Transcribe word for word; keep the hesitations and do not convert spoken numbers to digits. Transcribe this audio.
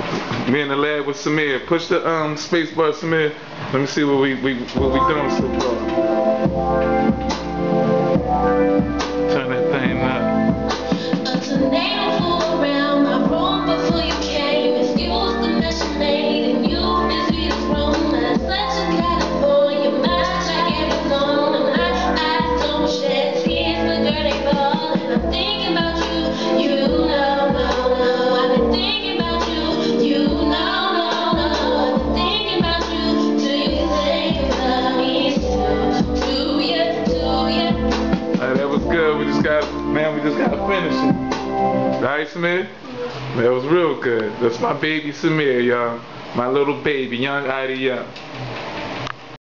Me in the lab with Samir. Push the um space bar, Samir. Let me see what we we what we doing so far. Turn that thing up. A tornado flew around my room before you came. Excuse the mess you made, and you busy as Roma. Such a California, much like Arizona. My eyes don't shed tears, but girl they falling. I'm thinking about you, you know, no, no. I've been thinking about you, you know, no, no. I've been thinking about you, do you think you love me still? Do you, do you? Alright, that was good. We just got, man, we just gotta finish it. Right, Samir? That was real good. That's my baby Samir, y'all. My little baby, young Ida Young.